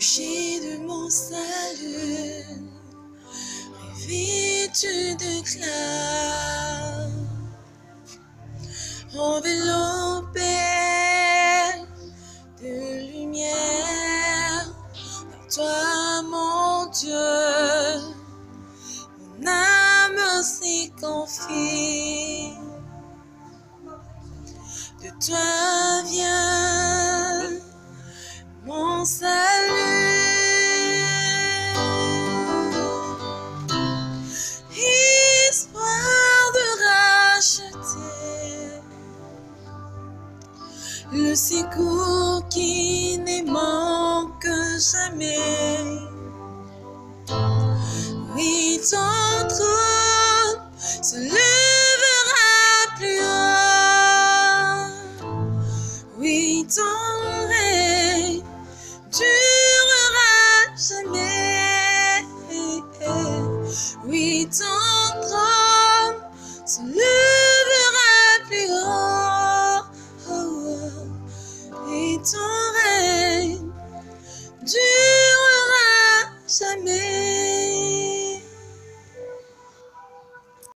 rocher de mon salut, revêtu de clair, enveloppé de lumière, par toi mon Dieu, mon âme s'y confie. De toi vient mon salut. Espoir de racheter le secours qui ne manque jamais. Oui, ton trône se lèvera plus haut. Oui, ton règne durera jamais. Oui, ton trône se lèvera plus haut. Et ton règne durera.